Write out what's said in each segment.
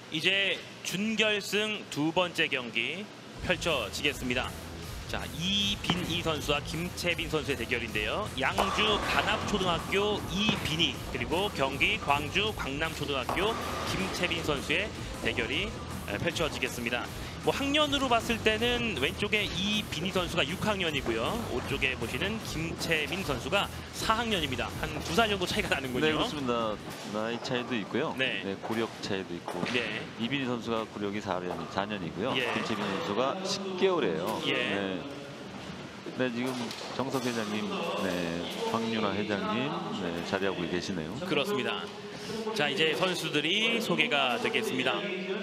이제 준결승 두 번째 경기 펼쳐지겠습니다. 자, 이빈희 선수와 김채빈 선수의 대결인데요. 양주 단합초등학교 이빈희 그리고 경기 광주 광남초등학교 김채빈 선수의 대결이 펼쳐지겠습니다. 뭐 학년으로 봤을 때는 왼쪽에 이빈희 선수가 6학년이고요. 오쪽에 보시는 김채빈 선수가 4학년입니다. 한 2살 정도 차이가 나는군요. 네, 그렇습니다. 나이 차이도 있고요. 네. 네, 고력 차이도 있고. 네. 이빈희 선수가 고력이 4년이고요. 예. 김채빈 선수가 10개월이에요. 예. 네. 네, 지금 정석 회장님, 네, 황윤아 회장님 네, 자리하고 계시네요. 그렇습니다. 자, 이제 선수들이 소개가 되겠습니다.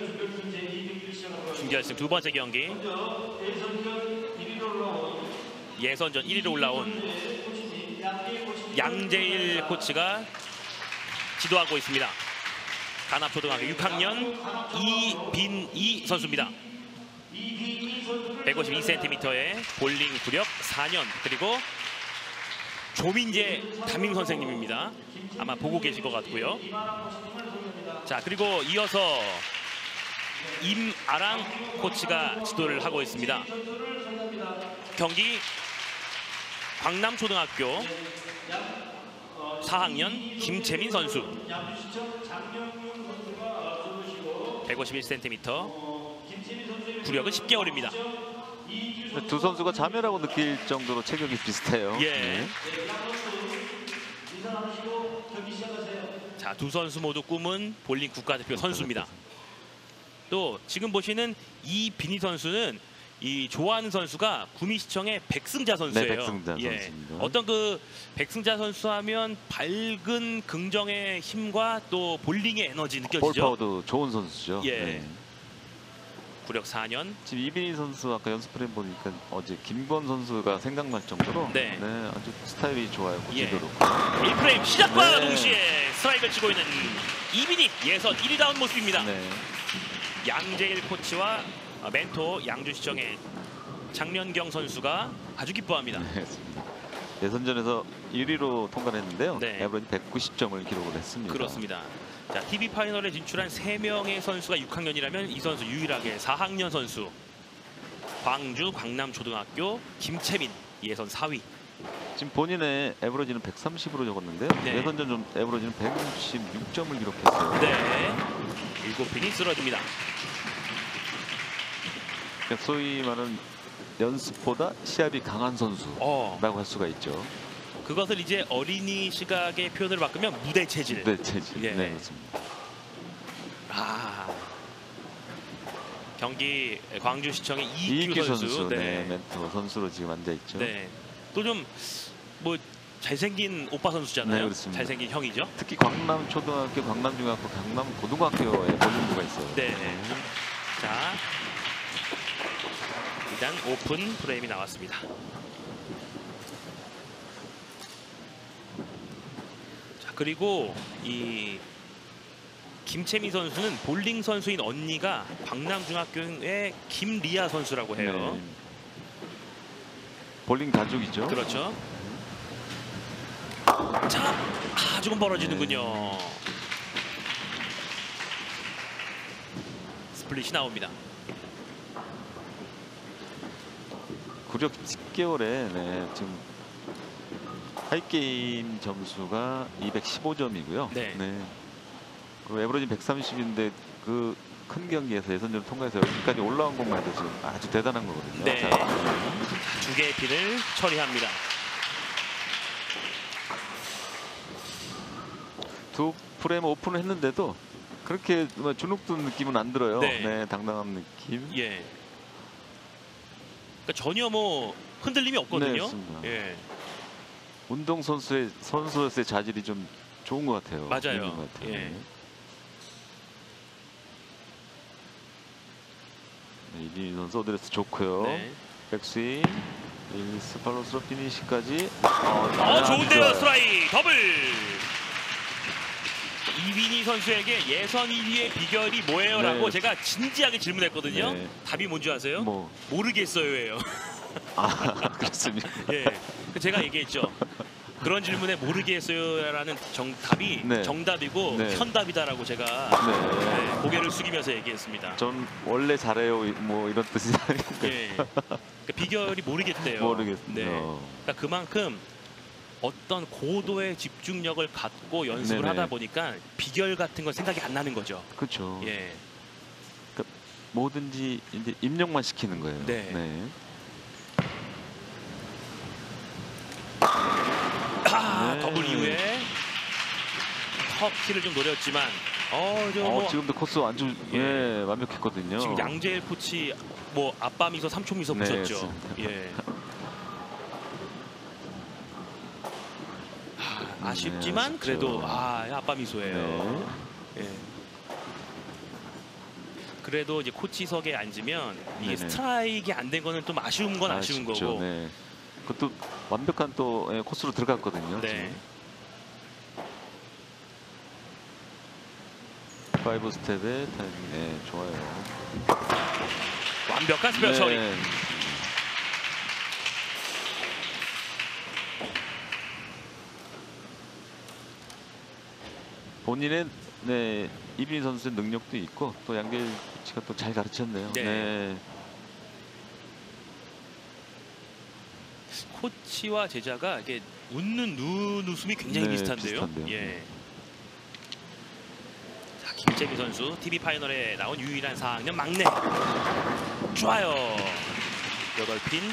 준결승 두 번째 경기. 예선전 1위로 올라온 양재일 코치가 지도하고 있습니다. 단합초등학교 6학년 이빈희 선수입니다. 152cm의 볼링 구력 4년, 그리고 조민재 담임 선생님입니다. 아마 보고 계실 것 같고요. 자, 그리고 이어서 임아랑 코치가 지도를 하고 있습니다. 경기 광남초등학교 4학년 김채민 선수, 151cm, 구력은 10개월입니다. 두 선수가 자매라고 느낄 정도로 체격이 비슷해요. 예. 네. 자, 두 선수 모두 꿈은 볼링 국가대표 선수입니다. 또 지금 보시는 이빈희 선수는 이 좋아하는 선수가 구미시청의 백승자 선수예요. 네, 백승자 선수입니다. 어떤 그 백승자 선수 하면 밝은 긍정의 힘과 또 볼링의 에너지 느껴지죠. 볼파워도 좋은 선수죠. 예. 네. 구력 4년. 지금 이빈희 선수 아까 연습을 해보니까 어제 김건 선수가 생각날 정도로 네. 네, 아주 스타일이 좋아요. 예. 고지도로. 1프레임 시작과 네. 동시에 스트라이크를 치고 있는 이빈희, 예선 1위다운 모습입니다. 네. 양재일 코치와 멘토 양주시청의 장면경 선수가 아주 기뻐합니다. 네, 예선전에서 1위로 통과를 했는데요. 네. 에버리지 190점을 기록을 했습니다. 그렇습니다. 자, TV 파이널에 진출한 3명의 선수가 6학년이라면 이 선수 유일하게 4학년 선수. 광주 광남초등학교 김채민, 예선 4위. 지금 본인의 에버리지는 130으로 적었는데요. 네. 예선전 좀 에버리지는 166점을 기록했어요. 네, 7핀이 쓰러집니다. 그러니까 소위 말하는 연습보다 시합이 강한 선수라고 할 수가 있죠. 그것을 이제 어린이 시각의 표현을 바꾸면 무대 체질. 네, 체질. 예. 네, 그렇습니다. 경기 광주시청의 이익규 이익규 선수, 네. 네, 멘토 선수로 지금 앉아 있죠. 네. 또 좀 뭐 잘생긴 오빠 선수잖아요. 네, 그렇습니다. 잘생긴 형이죠. 특히 광남초등학교, 광남중학교, 강남고등학교에 볼링부가 있어요. 네. 자, 일단 오픈 프레임이 나왔습니다. 자, 그리고 이 김채미 선수는 볼링 선수인 언니가 광남중학교의 김리아 선수라고 해요. 네. 볼링 가족이죠. 그렇죠. 자, 조금 벌어지는군요. 스플릿이 나옵니다. 구력 10개월에 네, 지금 하이게임 점수가 215점이고요. 네. 그리고 에버리지 130인데 그 큰 경기에서 예선전을 통과해서 여기까지 올라온 것만 해도 지금 아주 대단한 거거든요. 네. 자, 두 개의 핀을 처리합니다. 두 프레임 오픈을 했는데도 그렇게 주눅든 느낌은 안 들어요. 네. 네, 당당한 느낌. 예. 그러니까 전혀 뭐 흔들림이 없거든요. 네, 맞습니다. 예. 운동 선수로서의 자질이 좀 좋은 것 같아요. 맞아요. 있는 것 같아요. 예. 네, 이빈희 선수 어드레스 좋고요. 네. 백스윙, 스팔로스로 피니시까지. 좋은데요. 좋아요. 스트라이크 더블. 이빈희 선수에게 예선 1위의 비결이 뭐예요? 라고 네. 제가 진지하게 질문했거든요. 네. 답이 뭔지 아세요? 뭐. 모르겠어요예요. 그렇습니까? 예. 제가 얘기했죠. 그런 질문에 모르겠어요라는 답이 네. 정답이고 네. 현답이다라고 제가 네. 고개를 숙이면서 얘기했습니다. 전 원래 잘해요 뭐 이런 뜻이 예. 그러니까 비결이 모르겠대요. 모르겠어요. 네. 그러니까 그만큼 어떤 고도의 집중력을 갖고 연습을 네네. 하다 보니까 비결 같은 건 생각이 안 나는 거죠. 그렇죠. 예. 그러니까 뭐든지 이제 입력만 시키는 거예요. 네. 아, 네. 더블 이후에 터키를 좀 노렸지만 지금도 코스 아주 예. 완벽했거든요. 지금 양재일 코치 뭐 아빠 미소 삼촌 미소 네, 보셨죠? 맞습니다. 예. 아쉽지만 네, 그래도 아쉽죠. 아빠 미소예요. 네. 예. 그래도 이제 코치석에 앉으면 이게 네네. 스트라이크가 안 된 거는 좀 아쉬운 건 아쉬운 아쉽죠. 거고. 네. 그것도 완벽한 또 코스로 들어갔거든요. 네. 지금. 5 스텝의 타이밍. 네, 좋아요. 완벽한 스페어 처리. 본인의 이빈희 선수의 능력도 있고 또 양길 코치가 또 잘 가르쳤네요. 네. 코치와 제자가 이게 웃는 눈웃음이 굉장히 네, 비슷한데요. 비슷한데요. 예. 자, 김채비 선수 TV 파이널에 나온 유일한 4학년 막내. 좋아요. 8핀.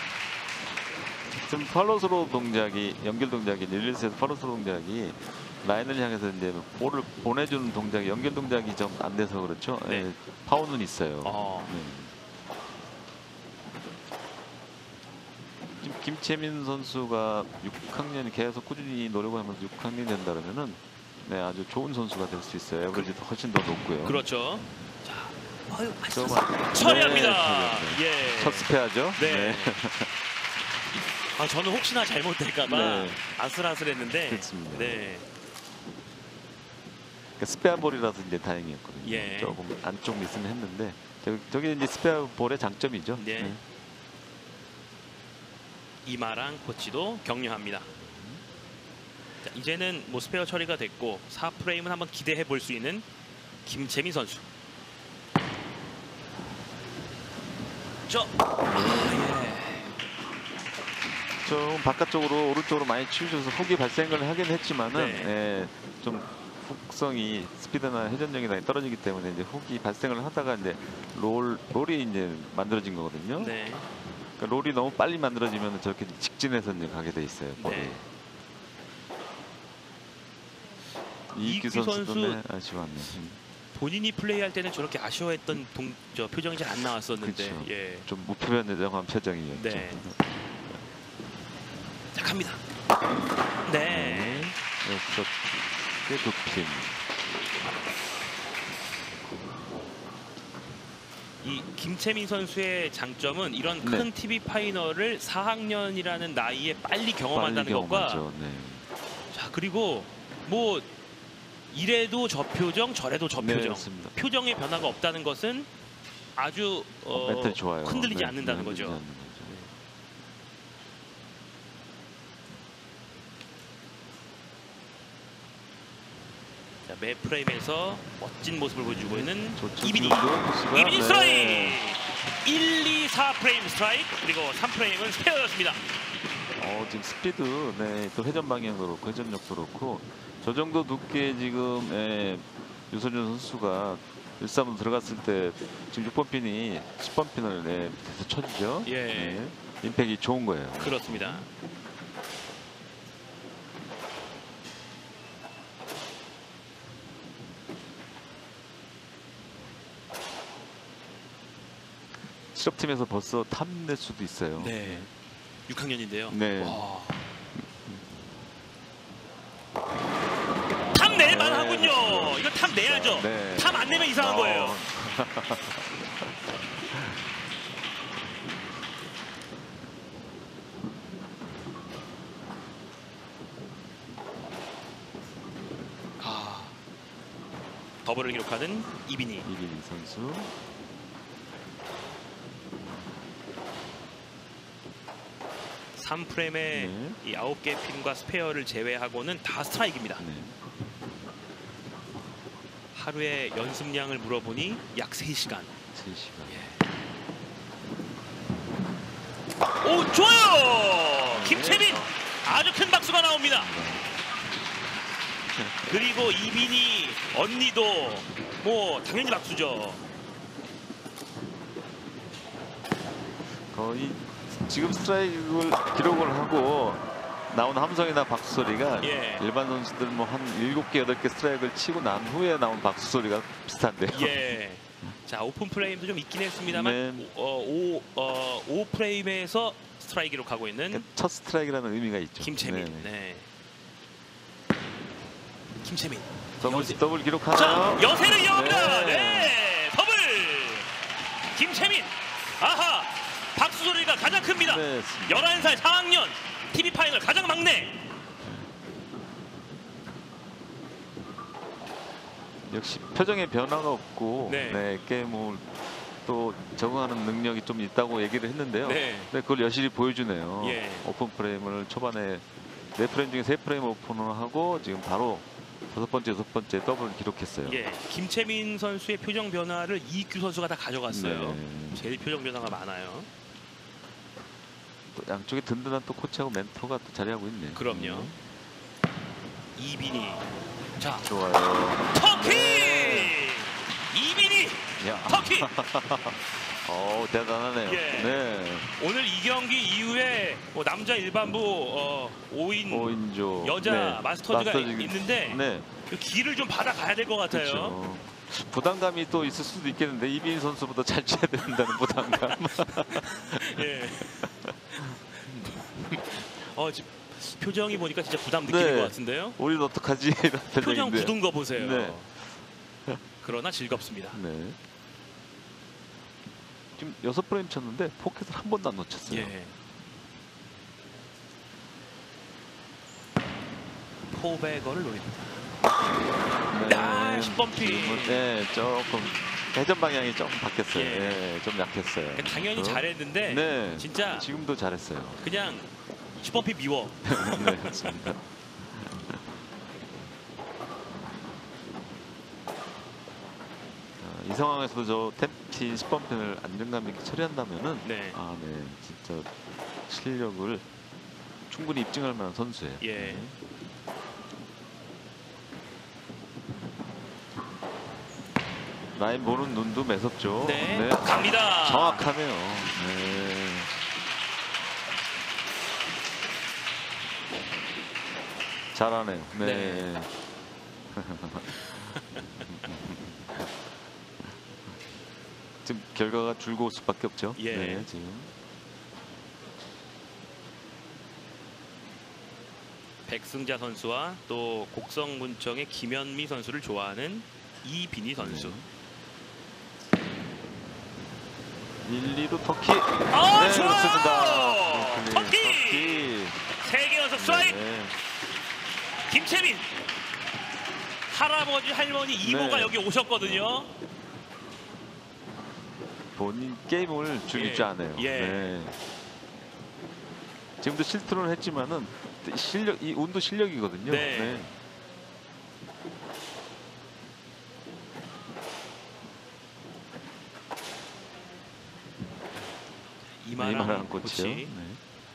지금 팔로스로 동작이 연결 동작이 릴리스에서 팔로스로 동작이 라인을 향해서 이제 볼을 보내주는 동작이 연결 동작이 좀 안 돼서 그렇죠. 네. 네, 파워는 있어요. 네. 지금 김채민 선수가 6학년이 계속 꾸준히 노력을 하면서 6학년이 된다 그러면은 아주 좋은 선수가 될 수 있어요. 에버리지도 훨씬 더 높고요. 그렇죠. 자, 네, 처리합니다. 예. 첫 스페어죠. 네. 저는 혹시나 잘못될까봐 네. 아슬아슬했는데. 그렇습니다. 네. 그러니까 스페어 볼이라서 이제 다행이었거든요. 예. 조금 안쪽 미스는 했는데 저게 이제 스페어 볼의 장점이죠. 네. 이마랑 코치도 격려합니다. 자, 이제는 뭐 스페어 처리가 됐고 4프레임은 한번 기대해 볼 수 있는 김채민 선수. 좀 바깥쪽으로 오른쪽으로 많이 치우셔서 훅이 발생을 하긴 했지만은 좀 훅성이 스피드나 회전력이 떨어지기 때문에 이제 훅이 발생을 하다가 이제 롤이 이제 만들어진 거거든요. 네. 그러니까 롤이 너무 빨리 만들어지면 저렇게 직진해서 이제 가게 돼 있어요. 네. 이익규 선수도 아쉬웠네요. 본인이 플레이할 때는 저렇게 아쉬워했던 표정이 잘 안 나왔었는데. 그렇죠. 예. 좀 무표현한 표정이었죠. 네. 자, 갑니다. 네. 여기서 꽤 높임. 이 김채민 선수의 장점은 이런 큰 TV 파이널을 4학년이라는 나이에 빨리 경험한다는 것과 자, 그리고 뭐 이래도 저 표정 저래도 저 표정 표정의 변화가 없다는 것은 아주 멘탈 좋아요. 흔들리지 않는다는 거죠. 자, 매 프레임에서 멋진 모습을 보여주고 있는 이빈희. 이빈희 스트라이크! 1, 2, 4 프레임 스트라이크, 그리고 3프레임은 스페어였습니다. 지금 스피드, 또 회전 방향도 그렇고 회전력도 그렇고 저 정도 두께 지금 유소준 선수가 1-3로 들어갔을 때 지금 6번 핀이 10번 핀을 밑에서 쳐주죠. 예. 임팩이 좋은 거예요. 그렇습니다. 실업팀에서 벌써 탐낼 수도 있어요. 네. 6학년인데요. 네. 탐낼만 하군요. 이거 탐내야죠. 탐 안 내면 이상한 거예요. 더블을 기록하는 이빈희 선수. 3프레임의 네. 이 9개 핀과 스페어를 제외하고는 다 스트라이크입니다. 네. 하루의 연습량을 물어보니 약 3시간. 3시간. 오, 좋아요. 김채민 아주 큰 박수가 나옵니다. 그리고 이빈이 언니도 뭐 당연히 박수죠. 거의 지금 스트라이크를 기록을 하고 나온 함성이나 박수 소리가 예. 일반 선수들 뭐 한 7개, 8개 스트라이크를 치고 난 후에 나온 박수 소리가 비슷한데요. 예. 자, 오픈 프레임도 좀 있긴 했습니다만 네. 5 프레임에서 스트라이크 기록하고 있는 그러니까 첫 스트라이크라는 의미가 있죠. 김채민. 네네. 네. 김채민. 더블 기록하나요? 자, 여세를 이어갑니다. 네. 네. 더블. 김채민. 아하. 박수 소리가 가장 큽니다. 네, 11살 4학년. TV 파이널 가장 막내. 역시 표정에 변화가 없고 네. 네, 게임을 또 적응하는 능력이 좀 있다고 얘기를 했는데요. 네. 네, 그걸 여실히 보여주네요. 예. 오픈 프레임을 초반에 4프레임 중에 3프레임 오픈을 하고 지금 바로 5번째, 6번째 더블 기록했어요. 예. 김채민 선수의 표정 변화를 이익규 선수가 다 가져갔어요. 네. 제일 표정 변화가 많아요. 또 양쪽에 든든한 또 코치하고 멘토가 또 자리하고 있네요. 그럼요. 이빈이. 자, 좋아요. 터키! 네. 이빈이 야. 터키! 대단하네요. 예. 네. 오늘 이 경기 이후에 뭐 남자 일반부 5인 5인조 여자 마스터즈가 있는데 네. 그 길을 좀 받아가야 될 것 같아요. 그렇죠. 부담감이 또 있을 수도 있겠는데 이빈 선수보다 잘 쳐야 된다는 부담감. 예. 지금 표정이 보니까 진짜 부담 느끼는 것 같은데요. 우리는 어떡하지? 이런 표정 표정인데. 굳은 거 보세요. 네. 그러나 즐겁습니다. 네. 지금 6프레임 쳤는데 포켓을 한 번도 안 놓쳤어요. 예. 포베거를 노립니다. 네. 아, 10번 핀. 지금은, 네, 조금 회전 방향이 조금 바뀌었어요. 예. 네, 좀 약했어요. 당연히 그래서, 잘했는데 네, 진짜 지금도 잘했어요. 그냥 10번 핀 미워. 네, 맞습니다. 이 상황에서도 저 템피 10번 핀을 안정감 있게 처리한다면은 네. 네, 진짜 실력을 충분히 입증할 만한 선수예요. 예. 라인 보는 눈도 매섭죠. 네. 갑니다. 정확하네요. 네. 잘하네요. 네. 네. 지금 결과가 줄고 올 수밖에 없죠. 예. 네, 지금. 백승자 선수와 또 곡성군청의 김현미 선수를 좋아하는 이빈희 선수. 네. 1, 2루 터키. 아, 네, 좋아요! 좋습니다. 터키! 3개 연속 스트라이크. 네. 김채민. 할아버지, 할머니, 이모가 네. 여기 오셨거든요. 본인 게임을 즐길 예. 줄 아네요. 예. 네. 지금도 실투는 했지만은 실력, 이 운도 실력이거든요. 네. 이만한 코치요. 코치. 네.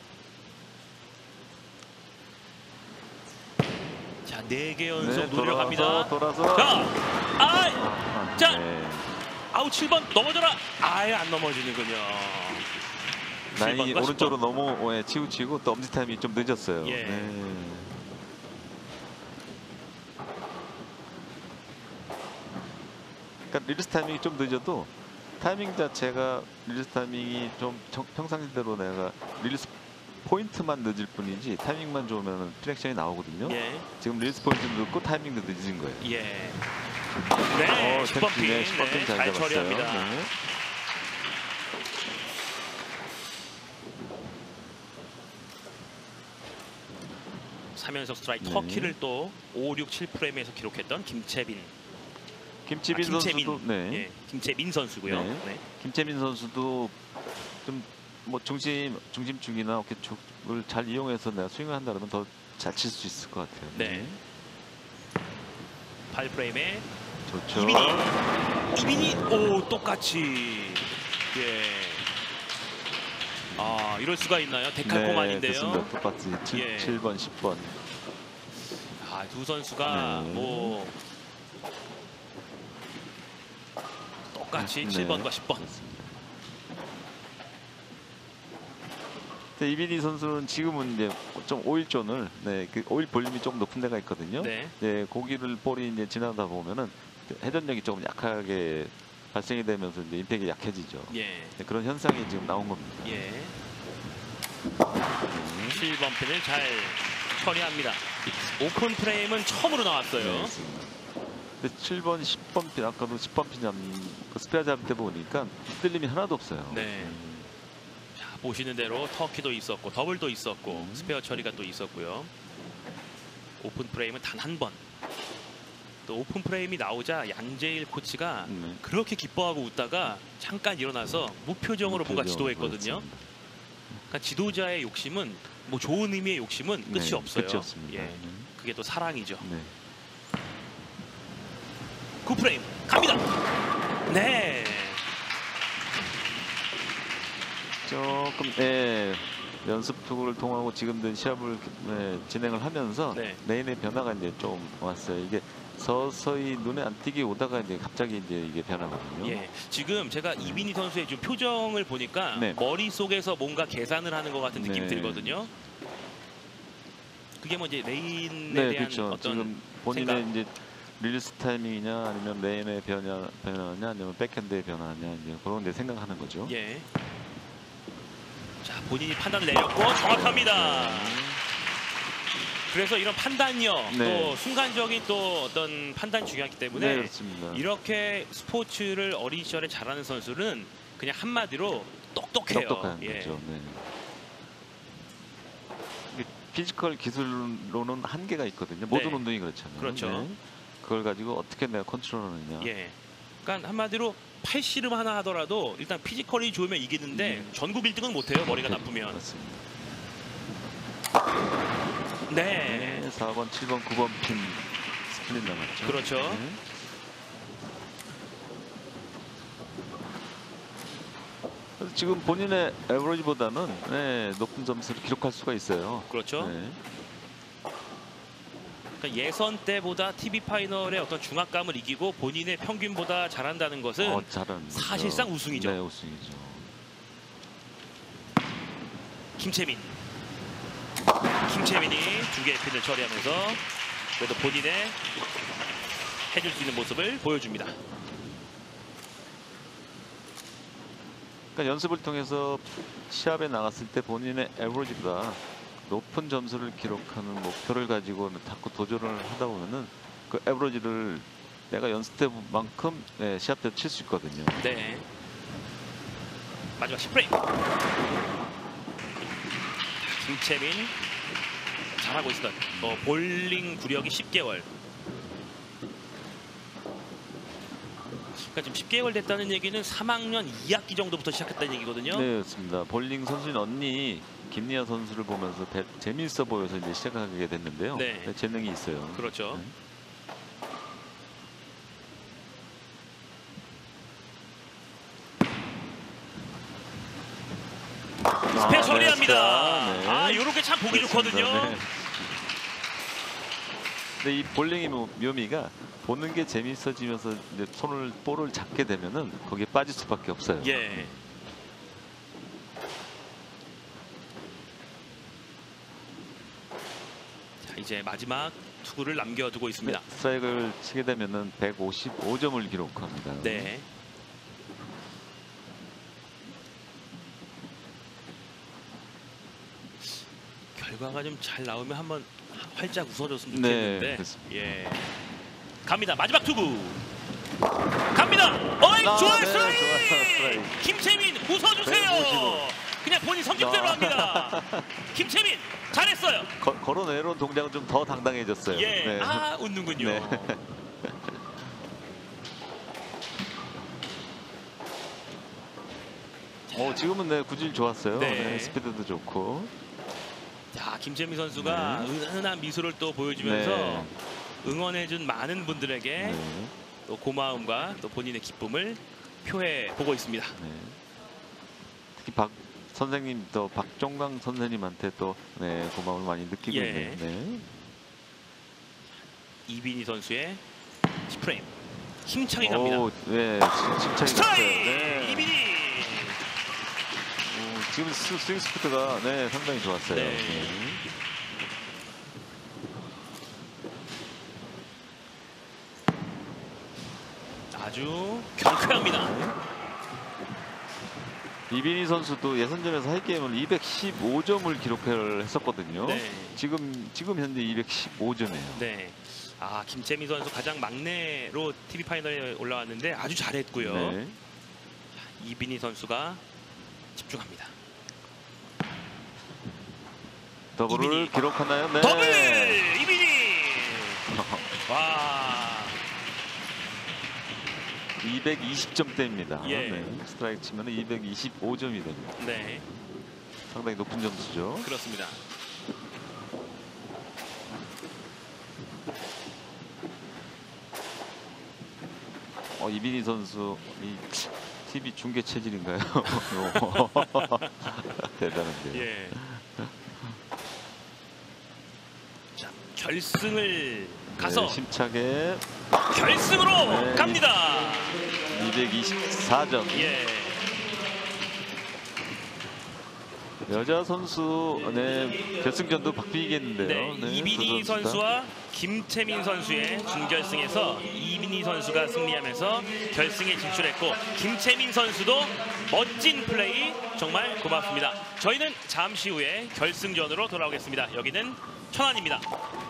자, 4개 연속 네, 노려갑니다. 돌아서. 자, 자. 네. 아우 7번 넘어져라. 아예 안 넘어지는군요. 라인이 7번과 오른쪽으로 10번. 너무 치우치고 또 엄지 타임이 좀 늦었어요. 예. 네. 그러니까 릴리스 타이밍이 좀 늦어도 타이밍 자체가 릴리스 타이밍이 좀 평상시대로 내가 릴리스 포인트만 늦을 뿐이지 타이밍만 좋으면 트랙션이 나오거든요. 예. 지금 릴리스 포인트도 늦고 타이밍도 늦은 거예요. 예. 네, 10번 핀. 네, 10번 핀 잘 잡았어요. 처리합니다. 네. 3연속 스트라이크 네. 터키를 또 5, 6, 7프레임에서 기록했던 김채빈. 김채민 김채민. 선수도 네. 예, 김채민 선수고요. 네. 네. 김채민 선수도 좀 뭐 중심축이나 어깨 축을 잘 이용해서 내가 스윙을 한다면 더 잘 칠 수 있을 것 같아요. 네. 발 프레임에 좋죠. 이빈이 오 똑같이 예. 아 이럴 수가 있나요? 데칼코만인데요. 됐습니다. 똑같이 예. 7번, 10번. 아, 두 선수가 네. 뭐 똑같이 네. 7번과 10번. 네, 이빈희 선수는 지금은 이제 좀 오일존을 그 오일 볼륨이 좀 높은 데가 있거든요. 네. 네, 고기를 볼이 이제 지나다 보면은 회전력이 조금 약하게 발생이 되면서 이제 임팩이 약해지죠. 예. 네, 그런 현상이 지금 나온 겁니다. 예. 7번 핀을 잘 처리합니다. 오픈 프레임은 처음으로 나왔어요. 네, 맞습니다. 근데 7번, 10번 핀 아까도 10번 핀 스페어 잡을 때 보니까 흔들림이 하나도 없어요. 네. 자, 보시는 대로 터키도 있었고 더블도 있었고 스페어 처리가 또 있었고요. 오픈 프레임은 단 한 번. 또 오픈 프레임이 나오자 양재일 코치가 그렇게 기뻐하고 웃다가 잠깐 일어나서 무표정으로 뭔가 지도했거든요. 그러니까 지도자의 욕심은 뭐 좋은 의미의 욕심은 끝이 네, 없어요. 끝이 없습니다. 예. 그게 또 사랑이죠. 네. 9프레임 갑니다. 네. 조금 연습 투구를 통하고 지금도 시합을 진행을 하면서 네. 레인의 변화가 이제 좀 왔어요. 이게 서서히 눈에 안 띄게 오다가 이제 갑자기 이제 이게 변하거든요. 예. 지금 제가 이빈희 선수의 좀 표정을 보니까 네. 머릿속에서 뭔가 계산을 하는 것 같은 느낌이 네. 들거든요. 그게 뭐 이제 레인에 네, 대한 그렇죠. 어떤 지금 본인의 생각? 이제 릴리스 타이밍이냐 아니면 레인의 변화냐 아니면 백핸드의 변화냐 이제 그런 데 생각하는 거죠. 예. 자, 본인이 판단을 내렸고 정확합니다. 그래서 이런 판단력 네. 또 순간적인 또 어떤 판단이 중요하기 때문에 네, 그렇습니다. 이렇게 스포츠를 어린 시절에 잘하는 선수는 그냥 한마디로 똑똑해요. 똑똑한 예. 거죠. 네. 이게 피지컬 기술로는 한계가 있거든요. 모든 네. 운동이 그렇잖아요. 그렇죠. 네. 그걸 가지고 어떻게 내가 컨트롤하느냐. 예. 그러니까 한마디로 팔씨름 하나 하더라도 일단 피지컬이 좋으면 이기는데 전국 1등은 못해요. 머리가 나쁘면. 맞습니다. 네. 네, 4번, 7번, 9번 핀 스플릿 남았죠. 그렇죠. 네. 그래서 지금 본인의 에버리지보다는 높은 점수를 기록할 수가 있어요. 그렇죠. 네. 그러니까 예선 때보다 TV 파이널의 어떤 중압감을 이기고 본인의 평균보다 잘한다는 것은 잘하는 거죠. 사실상 우승이죠. 네, 우승이죠. 김채민이 두 개의 핀을 처리하면서 그래도 본인의 해줄 수 있는 모습을 보여줍니다. 그러니까 연습을 통해서 시합에 나갔을 때 본인의 에버리지보다 높은 점수를 기록하는 목표를 가지고 자꾸 도전을 하다 보면은 그 에버리지를 내가 연습 때만큼 시합 때 칠 수 있거든요. 네. 마지막 10프레임. 김채민 잘하고 있었던 볼링 구력이 10개월. 그러니까 지금 10개월 됐다는 얘기는 3학년 2학기 정도부터 시작했다는 얘기거든요. 네, 그렇습니다. 볼링 선수인 언니 김리아 선수를 보면서 재미있어 보여서 이제 시작하게 됐는데요. 네. 재능이 있어요. 그렇죠. 네. 스페어 처리합니다. 네. 아, 요렇게 참 보기 좋거든요. 네. 근데 이 볼링의 묘미가 보는 게 재밌어지면서 이제 볼을 잡게 되면은 거기에 빠질 수밖에 없어요. 예. 자, 이제 마지막 투구를 남겨두고 있습니다. 네, 스트라이크를 치게 되면은 155점을 기록합니다. 네. 결과가 좀 잘 나오면 한번 활짝 웃어줬으면 좋겠는데. 네, 예. 갑니다. 마지막 투구. 갑니다. 어이, 좋아요. 네, 스트라이크. 좋아요, 스트라이크. 김채민 웃어주세요. 155. 그냥 본인 성격대로 합니다. 김채민 잘했어요. 걸어내려온 동작은 좀 더 당당해졌어요. 예. 네. 아, 웃는군요. 네. 자, 지금은 네, 구질 좋았어요. 네. 네, 스피드도 좋고. 자, 김채민 선수가 은은한 미소를 또 보여주면서 네. 응원해준 많은 분들에게 네. 또 고마움과 또 본인의 기쁨을 표해 보고 있습니다. 네. 특히 박 선생님 또 박종강 선생님한테 또 네, 고마움을 많이 느끼고 예. 있네요. 네. 이빈희 선수의 10프레임 힘차게 갑니다. 네, 칭찬이 스트라이크! 났어요. 네. 이빈희! 지금 스윙 스피드가 네, 상당히 좋았어요. 네. 아주 경쾌합니다. 이빈희 선수도 예선전에서 하이게임을 215점을 기록을 했었거든요. 네. 지금 현재 215점이에요. 네. 아, 김채민 선수 가장 막내로 TV 파이널에 올라왔는데 아주 잘했고요. 네. 이빈희 선수가 집중합니다. 더블을 이빈희. 기록하나요? 네. 더블! 이빈희! 와. 220점대입니다. 예. 네. 스트라이크 치면 225점이 됩니다. 네, 상당히 높은 점수죠. 그렇습니다. 이빈희 선수 이 TV 중계 체질인가요? 대단한데요. 예. 자, 결승을 가서 네, 심차게 결승으로 네, 갑니다. 224점. 예. 여자 선수 네, 결승전도 박빙이겠는데요. 네, 이빈희 두 선수 다. 선수와 김채민 선수의 준결승에서 이빈희 선수가 승리하면서 결승에 진출했고 김채민 선수도 멋진 플레이 정말 고맙습니다. 저희는 잠시 후에 결승전으로 돌아오겠습니다. 여기는 천안입니다.